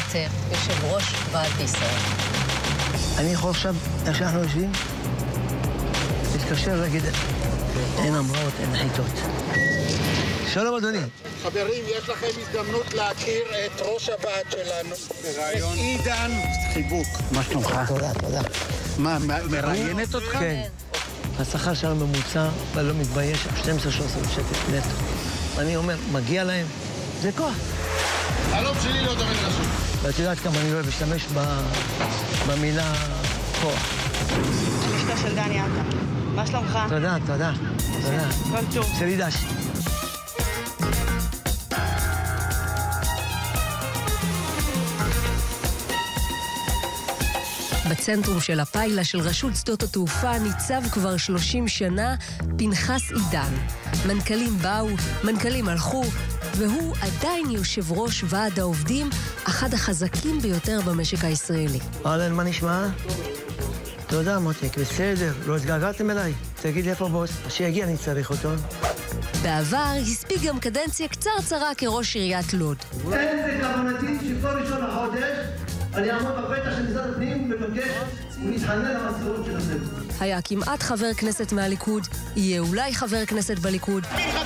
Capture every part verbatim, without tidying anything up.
יושב ראש ועד בישראל. אני יכול עכשיו, איך שאנחנו יושבים, להתקשר להגיד, אין אמרות, אין חיטות. שלום אדוני. חברים, יש לכם הזדמנות להכיר את ראש הוועד שלנו. ברעיון. עידן. חיבוק. מה שלומך? תודה, תודה. מה, מראיינת אותך? כן. השכר שלנו ממוצע, ואני לא מתבייש, שתים עשרה שלוש עשרה שקל נטו. אני אומר, מגיע להם, זה כוח. חלום שלי לא דומה לרשות. ואת יודעת כמה אני לא אוהב להשתמש במילה כוח. אשתו של דני עטר. מה שלומך? תודה, תודה. תודה. כל טוב. סלידש. בצנטרום של הפיילה של רשות שדות התעופה ניצב כבר שלושים שנה פנחס עידן. מנכ"לים באו, מנכ"לים הלכו, והוא עדיין יושב ראש ועד העובדים, אחד החזקים ביותר במשק הישראלי. אהלן, מה נשמע? תודה, מותק, בסדר. לא התגעגעתם אליי? תגיד לי איפה בוס, שיגיע אני צריך אותו. בעבר הספיק גם קדנציה קצרצרה כראש עיריית לוד. אין זה כוונתי שכל ראשון החודש אני אעמוד בפתח של משרד הפנים ומבקש ולהתחנן למשכורות שלכם. היה כמעט חבר כנסת מהליכוד, יהיה אולי חבר כנסת בליכוד.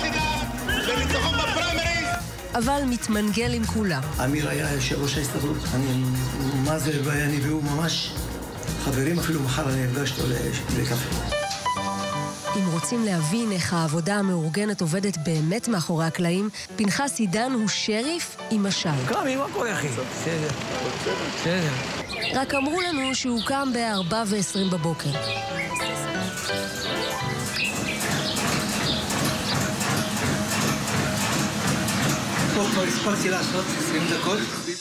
אבל מתמנגל עם כולם. אמיר היה יושב ראש ההסתדרות. אני, מה זה, אני והוא ממש חברים, אפילו מחר אני אפגש אותו לקפה. אם רוצים להבין איך העבודה המאורגנת עובדת באמת מאחורי הקלעים, פנחס עידן הוא שריף עם משל. קמי, מה קורה אחי? בסדר, בסדר. רק אמרו לנו שהוא קם ב-ארבע ועשרים בבוקר. פה כבר הספקתי לעשות עשרים דקות.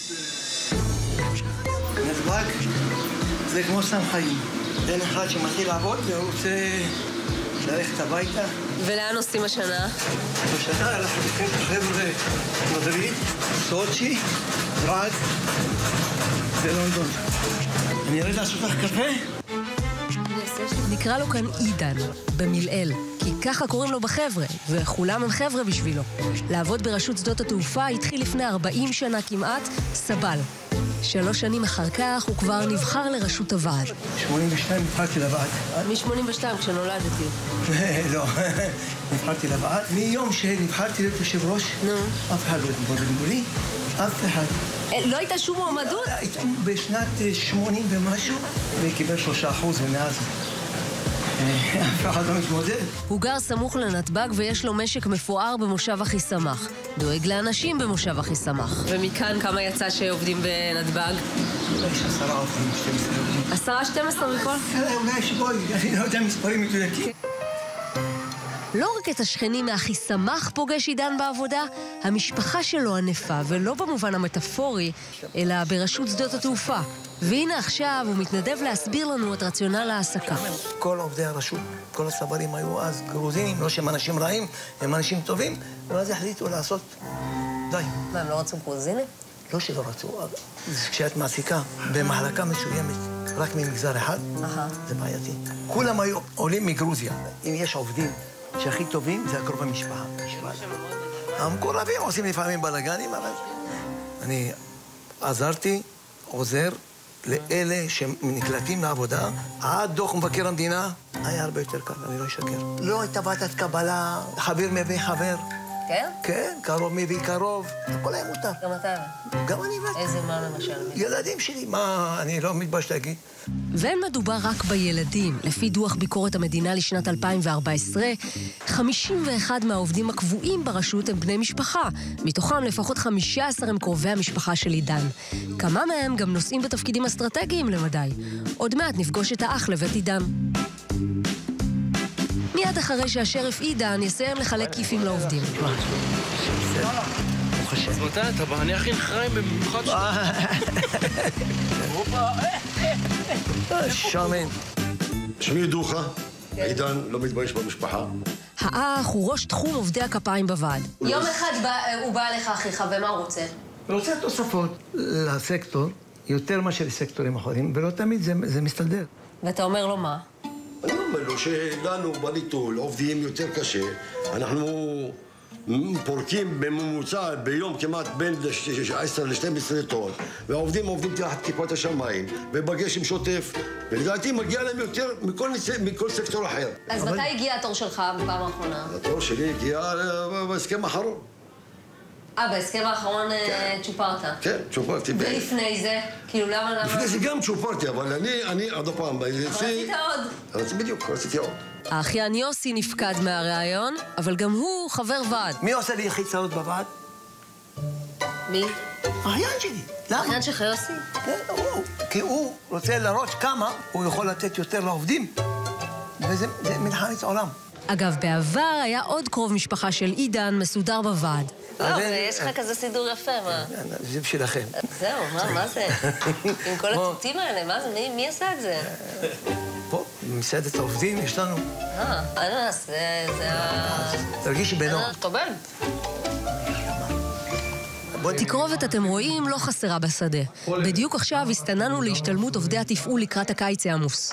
נדבק, זה כמו סתם חיים. בן אחד שמתחיל לעבוד והוא רוצה ללכת הביתה. ולאן עושים השנה? השנה אנחנו נקראים את החבר'ה מדריד, סוצ'י, פראג ולונדון. אני ארד לעשות לך קפה? נקרא לו כאן עידן, במילאל, כי ככה קוראים לו בחבר'ה, וכולם הם חבר'ה בשבילו. לעבוד ברשות שדות התעופה התחיל לפני ארבעים שנה כמעט, סבל. שלוש שנים אחר כך הוא כבר נבחר לראשות הוועד. שמונים ושתיים נבחרתי לוועד. מ-שמונים ושתיים כשנולדתי. לא, נבחרתי לוועד. מיום שנבחרתי להיות יושב ראש, אף אחד לא התמודד מולי, אף אחד. לא הייתה שום מועמדות? בשנת שמונים ומשהו, וקיבל שלושה אחוז ומאז אף אחד לא מתמודד. הוא גר סמוך לנתב"ג ויש לו משק מפואר במושב אחיסמך. דואג לאנשים במושב אחיסמך. ומכאן כמה יצא שעובדים בנתב"ג? יש עשרה עובדים, שתים עשרה עובדים. עשרה, שתים עשרה מכל? אולי שבוי, אני לא יודע מספרים מדויקים. לא רק את השכנים מאחיסמך פוגש עידן בעבודה, המשפחה שלו ענפה, ולא במובן המטאפורי, אלא ברשות שדות התעופה. והנה עכשיו הוא מתנדב להסביר לנו את רציונל העסקה. כל עובדי הרשות, כל הסברים היו אז גרוזינים, לא שהם אנשים רעים, הם אנשים טובים, ואז החליטו לעשות די. מה, הם לא רצו גרוזינים? לא שלא רצו, כשאת מעסיקה במחלקה מסוימת, רק ממגזר אחד, זה בעייתי. כולם היו עולים מגרוזיה. אם יש עובדים שהכי טובים, זה הקרוב המשפחה. המקורבים עושים לפעמים בלגנים, אבל אני עזרתי, עוזר, לאלה שנקלטים לעבודה, עד דוח מבקר המדינה, היה הרבה יותר קל, אני לא אשקר. לא הייתה ועדת קבלה, חבר מביא חבר. כן? כן, קרוב מביא קרוב, הכל היה מותר. גם אתה? גם אני ואתה. איזה מה למשל? ילדים שלי, מה, אני לא מתבייש להגיד. ואין מדובר רק בילדים. לפי דוח ביקורת המדינה לשנת אלפיים וארבע עשרה, חמישים ואחד מהעובדים הקבועים ברשות הם בני משפחה. מתוכם לפחות חמישה עשר הם קרובי המשפחה של עידן. כמה מהם גם נושאים בתפקידים אסטרטגיים למדי. עוד מעט נפגוש את האח לבית עידן. מיד אחרי שהשריף עידן יסיים לחלק כיפים לעובדים. אז מתי אתה בא? אני הכי נחריים במיוחד שלך. שמן. שמי דוחה, עידן לא מתבייש במשפחה. האח הוא ראש תחום עובדי הכפיים בוועד. יום אחד הוא בא אליך אחיך, ומה הוא רוצה? הוא רוצה תוספות לסקטור, יותר מאשר לסקטורים אחרים, ולא תמיד זה מסתדר. ואתה אומר לו מה? אני אומר לו שלנו בניטול עובדים יותר קשה, אנחנו פורקים בממוצע ביום כמעט בין עשר לשתים עשרה טון, והעובדים עובדים תחת כיפת השמיים, ובגשם שוטף, ולדעתי מגיע להם יותר מכל, מכל סקטור אחר. אז אבל... מתי הגיע התור שלך בפעם האחרונה? התור שלי הגיע בהסכם האחרון. אה, בהסכם האחרון כן. צ'ופרת? כן, צ'ופרתי. ולפני זה? כאילו למה למה? לפני זה גם צ'ופרתי, אבל אני, אני עד הפעם... אבל רצית עוד? רציתי בדיוק, רציתי עוד. האחיין יוסי נפקד מהראיון, אבל גם הוא חבר ועד. מי עושה לי חיצאות בוועד? מי? האחיין שלי. למה? האחיין שלך יוסי? כן, הוא. כי הוא רוצה לראש כמה הוא יכול לתת יותר לעובדים. וזה מלחמת עולם. אגב, בעבר היה עוד קרוב משפחה של עידן מסודר בוועד. לא, ויש לך כזה סידור יפה, מה? זה בשבילכם. זהו, מה זה? עם כל הציטוטים האלה, מה זה? מי עשה את זה? פה, במסעדת העובדים, יש לנו... אה, אננס, זה ה... תרגישי בנוח. אננס, טובל. תקרובת, אתם רואים, לא חסרה בשדה. בדיוק עכשיו הסתננו להשתלמות עובדי התפעול לקראת הקיץ העמוס.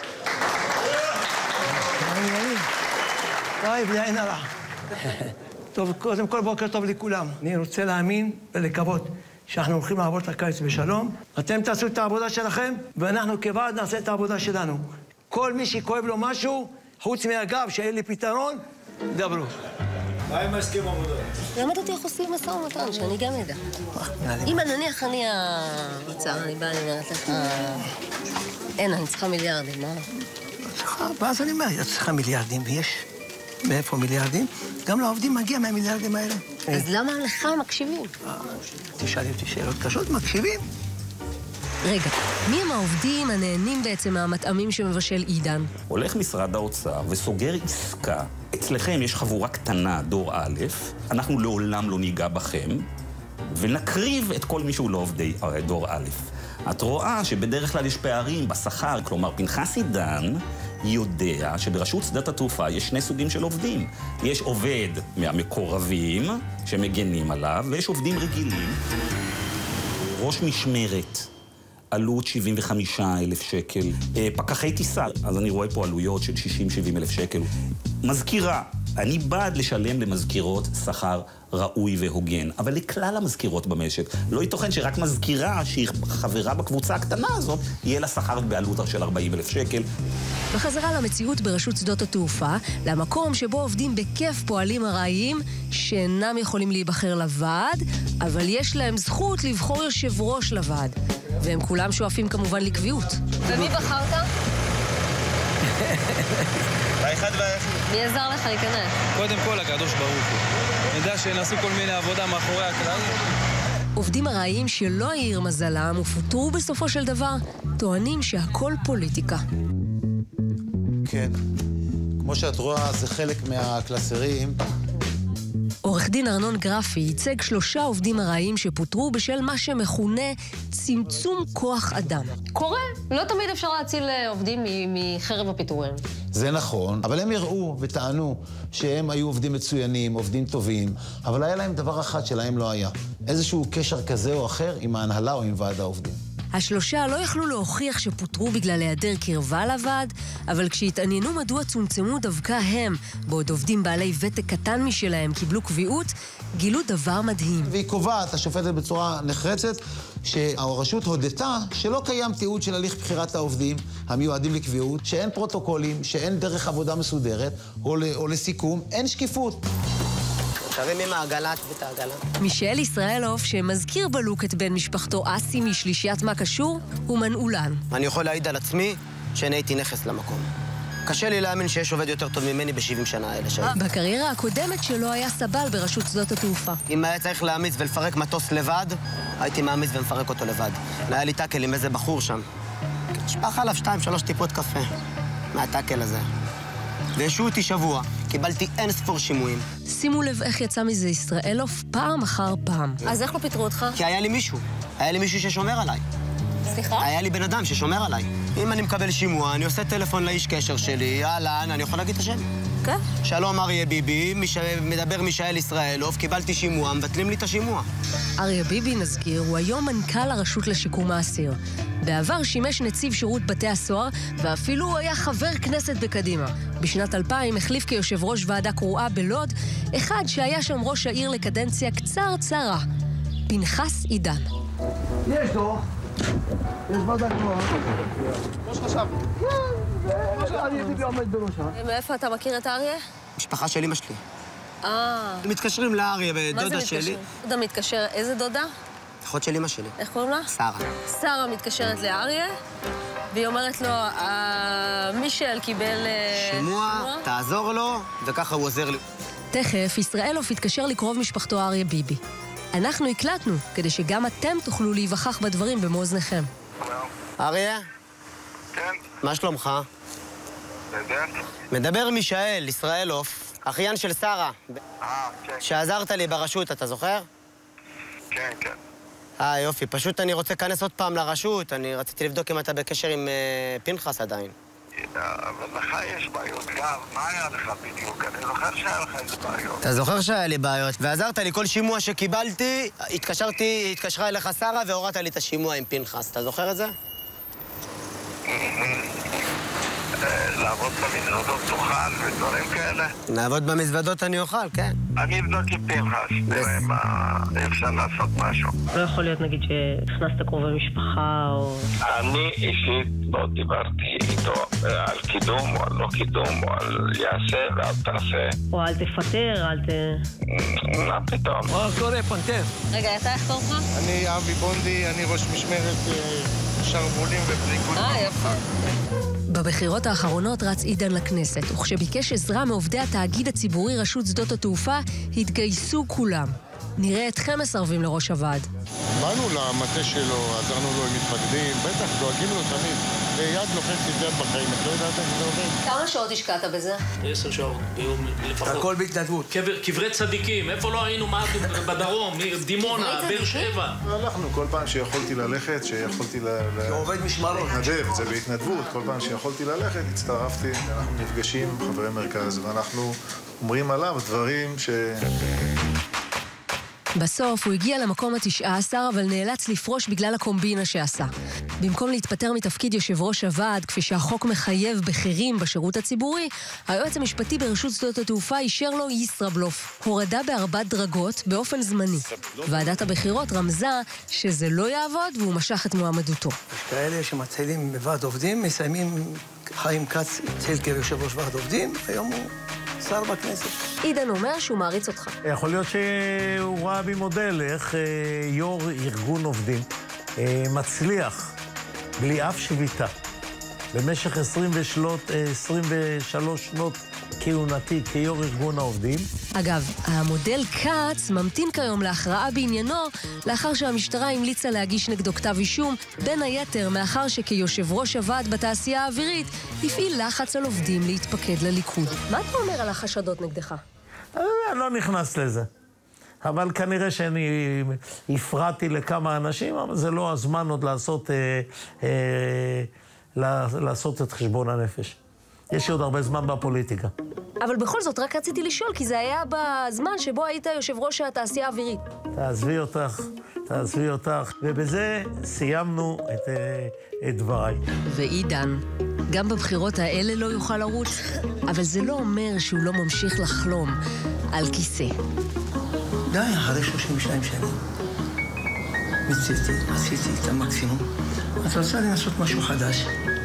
היי, בלי עין הרע. טוב, קודם כל בוקר טוב לכולם. אני רוצה להאמין ולקוות שאנחנו הולכים לעבוד את הקיץ בשלום. אתם תעשו את העבודה שלכם, ואנחנו כוועד נעשה את העבודה שלנו. כל מי שכואב לו משהו, חוץ מהגב, שאין לי פתרון, דברו. מה עם הסכם עבודה? למד אותי איך עושים משא ומתן, שאני גם אדע. אם נניח אני האוצר, אני באה, אני אומרת לך... אין, אני צריכה מיליארדים, מה? ואז אני אומר, אני צריכה מיליארדים, ויש מאיפה מיליארדים? גם לעובדים מגיע מהמיליארדים האלה. אז למה לך מקשיבים? תשאלי אותי שאלות קשות, מקשיבים. רגע, מי הם העובדים הנהנים בעצם מהמטעמים שמבשל עידן? הולך משרד האוצר וסוגר עסקה. אצלכם יש חבורה קטנה, דור א', אנחנו לעולם לא ניגע בכם, ונקריב את כל מי שהוא לא עובדי דור א'. את רואה שבדרך כלל יש פערים בשכר, כלומר, פנחס עידן יודע שברשות שדות התעופה יש שני סוגים של עובדים. יש עובד מהמקורבים שמגנים עליו, ויש עובדים רגילים. ראש משמרת, עלות שבעים וחמישה אלף שקל. פקחי טיסה, אז אני רואה פה עלויות של שישים שבעים אלף שקל. מזכירה, אני בעד לשלם למזכירות שכר ראוי והוגן, אבל לכלל המזכירות במשק, לא ייתכן שרק מזכירה שהיא חברה בקבוצה הקטנה הזאת, יהיה לה שכר בעלות של ארבעים אלף שקל. בחזרה למציאות ברשות שדות התעופה, למקום שבו עובדים בכיף פועלים ארעיים שאינם יכולים להיבחר לוועד, אבל יש להם זכות לבחור יושב ראש לוועד. והם כולם שואפים כמובן לקביעות. ומי בחרת? האחד והאחד. מי עזר לך להיכנס? קודם כל, הקדוש ברוך הוא. נדע שנעשו כל מיני עבודה מאחורי הכלל. עובדים ארעיים שלא העיר מזלם ופוטרו בסופו של דבר, טוענים שהכל פוליטיקה. כן. כמו שאת רואה, זה חלק מהקלסרים. עורך דין ארנון גרפי ייצג שלושה עובדים ארעיים שפוטרו בשל מה שמכונה צמצום כוח אדם. קורה, לא תמיד אפשר להציל עובדים מחרב הפיטורים. זה נכון, אבל הם יראו וטענו שהם היו עובדים מצוינים, עובדים טובים, אבל היה להם דבר אחד שלהם לא היה. איזשהו קשר כזה או אחר עם ההנהלה או עם ועד העובדים. השלושה לא יכלו להוכיח שפוטרו בגלל היעדר קרבה לוועד, אבל כשהתעניינו מדוע צומצמו דווקא הם, בעוד עובדים בעלי ותק קטן משלהם קיבלו קביעות, גילו דבר מדהים. והיא קובעת, השופטת בצורה נחרצת, שהרשות הודתה שלא קיים תיעוד של הליך בחירת העובדים המיועדים לקביעות, שאין פרוטוקולים, שאין דרך עבודה מסודרת, או, או לסיכום, אין שקיפות. תרימי מהעגלה, תביא את העגלה. מישאל ישראלוב, שמזכיר בלוק את בן משפחתו אסי משלישיית מה קשור, הוא מנעולן. אני יכול להעיד על עצמי שאני הייתי נכס למקום. קשה לי להאמין שיש עובד יותר טוב ממני ב-שבעים שנה האלה שלי. בקריירה הקודמת שלו היה סבל ברשות שדות התעופה. אם היה צריך להאמיץ ולפרק מטוס לבד, הייתי מאמיץ ומפרק אותו לבד. היה לי טאקל עם איזה בחור שם. שפך עליו שתיים, שלוש טיפות קפה מהטאקל הזה. וישו אותי שבוע, קיבלתי אין ספור שימועים. שימו לב איך יצא מזה ישראלוב פעם אחר פעם. אז איך לא פיטרו אותך? כי היה לי מישהו. היה לי מישהו ששומר עליי. סליחה? היה לי בן אדם ששומר עליי. אם אני מקבל שימוע, אני עושה טלפון לאיש קשר שלי, יאללה, אני יכול להגיד את השם. כן? שלום אריה ביבי, מיש... מדבר מישאל ישראלוב, קיבלתי שימוע, מבטלים לי את השימוע. אריה ביבי, נזכיר, הוא היום מנכ"ל הרשות לשיקום האסיר. בעבר שימש נציב שירות בתי הסוהר, ואפילו היה חבר כנסת בקדימה. בשנת אלפיים החליף כיושב ראש ועדה קרואה בלוד, אחד שהיה שם ראש העיר לקדנציה קצרצרה, פנחס עידן. יש דוח, יש ועדה קרואה. כמו שחשבנו. כן, אריה ביבי עומד בראשה. מאיפה אתה מכיר את אריה? משפחה של אמא שלי. אה. מתקשרים לאריה ודודה שלי. מה זה מתקשר? דודה מתקשר, איזה דודה? אחות של אמא שלי. איך קוראים לה? שרה. שרה מתקשרת לאריה, והיא אומרת לו, מישל קיבל שימוע, תעזור לו, וככה הוא עוזר לי. תכף, ישראלוב התקשר לקרוב משפחתו אריה ביבי. אנחנו הקלטנו, כדי שגם אתם תוכלו להיווכח בדברים במו אוזניכם. אריה? כן. מה שלומך? בסדר. מדבר מישאל ישראלוב, אחיין של שרה. אה, כן. שעזרת לי ברשות, אתה זוכר? כן, כן. אה, יופי. פשוט אני רוצה להיכנס עוד פעם לרשות. אני רציתי לבדוק אם אתה בקשר עם uh, פנחס עדיין. אבל לך יש בעיות גם. מה היה לך בדיוק? אני זוכר שהיה לך איזה בעיות. אתה זוכר שהיה לי בעיות, ועזרת לי כל שימוע שקיבלתי, התקשרתי, התקשרה אליך שרה והורדת לי את השימוע עם פנחס. אתה זוכר את זה? לעבוד במזוודות תאכל ודברים כאלה? לעבוד במזוודות אני אוכל, כן. אני אבדוק עם פנחס, תראה מה אפשר לעשות משהו. לא יכול להיות, נגיד, שהכנסת קרובי משפחה או... אני אישית לא דיברתי איתו על קידום או על לא קידום או על יעשה ואל תעשה. או אל תפטר, אל ת... מה פתאום? מה קורה, פנטר? רגע, אתה איך קוראים לך? אני אבי בונדי, אני ראש משמרת שרבולים ופריקות. אה, יפה. בבחירות האחרונות רץ עידן לכנסת, וכשביקש עזרה מעובדי התאגיד הציבורי רשות שדות התעופה, התגייסו כולם. נראה אתכם מסרבים לראש הוועד. באנו למטה שלו, עזרנו לו עם מתפקדים, בטח, דואגים לו תמיד. יד לוחצת יד בחיים, את לא יודעת איך זה עובד? כמה שעות השקעת בזה? עשר שעות ביום לפחות. הכל בהתנדבות. קברי צדיקים, איפה לא היינו? מה בדרום, דימונה, באר שבע. הלכנו כל פעם שיכולתי ללכת, שיכולתי ל... עובד משמרות. להתנדב, זה בהתנדבות. כל פעם שיכולתי ללכת, הצטרפתי, אנחנו נפגשים עם חברי מרכז, ואנחנו אומרים עליו דברים ש... בסוף הוא הגיע למקום התשעה עשר, אבל נאלץ לפרוש בגלל הקומבינה שעשה. במקום להתפטר מתפקיד יושב ראש הוועד, כפי שהחוק מחייב בכירים בשירות הציבורי, היועץ המשפטי ברשות שדות התעופה אישר לו ישראבלוף, הורדה בארבע דרגות באופן זמני. ועדת הבחירות רמזה שזה לא יעבוד והוא משך את מועמדותו. יש כאלה שמתחילים בוועד עובדים, מסיימים חיים כץ התחיל כיושב ראש ועד עובדים, היום הוא... שר בכנסת. עידן אומר שהוא מעריץ אותך. יכול להיות שהוא ראה בי מודל איך אה, יו"ר ארגון עובדים אה, מצליח בלי אף שביתה במשך עשרים ושלוש שנות כהונתי כיו"ר ארגון העובדים. אגב, המודל קאץ ממתין כיום להכרעה בעניינו לאחר שהמשטרה המליצה להגיש נגדו כתב אישום, בין היתר מאחר שכיושב ראש הוועד בתעשייה האווירית הפעיל לחץ על עובדים להתפקד לליכוד. מה אתה אומר על החשדות נגדך? אני לא נכנס לזה. אבל כנראה שאני הפרעתי לכמה אנשים, אבל זה לא הזמן עוד לעשות, אה, אה, לעשות את חשבון הנפש. יש לי עוד הרבה זמן בפוליטיקה. אבל בכל זאת, רק רציתי לשאול, כי זה היה בזמן שבו היית יושב ראש התעשייה האווירית. תעזבי אותך, תעזבי אותך. ובזה סיימנו את, את דבריי. ועידן, גם בבחירות האלה לא יוכל לרוץ, אבל זה לא אומר שהוא לא ממשיך לחלום על כיסא. די, אחרי שלושים ושתיים שנים. מציתי, עשיתי את המקסימום. את רוצה לנסות משהו חדש.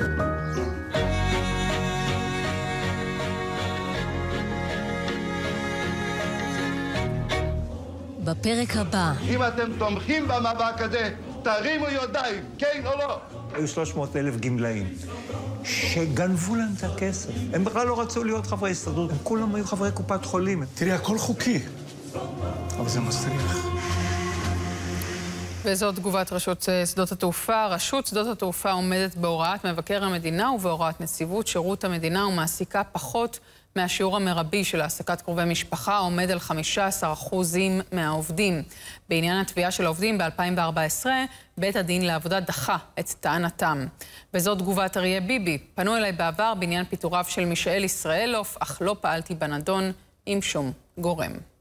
בפרק הבא. אם אתם תומכים במאבק הזה, תרימו ידיים, כן או לא? היו שלוש מאות אלף גמלאים שגנבו להם את הכסף. הם בכלל לא רצו להיות חברי הסתדרות, הם כולם היו חברי קופת חולים. תראי, הכל חוקי, אבל זה מסריח. וזאת תגובת רשות שדות התעופה. רשות שדות התעופה עומדת בהוראת מבקר המדינה ובהוראת נציבות שירות המדינה ומעסיקה פחות מהשיעור המרבי של העסקת קרובי משפחה עומד על חמישה עשר אחוז מהעובדים. בעניין התביעה של העובדים ב-אלפיים וארבע עשרה, בית הדין לעבודה דחה את טענתם. וזאת תגובת אריה ביבי. פנו אליי בעבר בעניין פיטוריו של מישאל ישראלוף, אך לא פעלתי בנדון עם שום גורם.